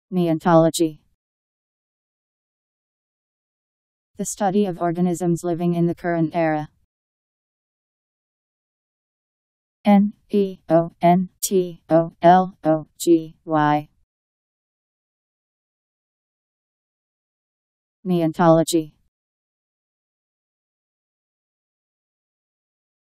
Neontology. The study of organisms living in the current era. Neontology. Neontology.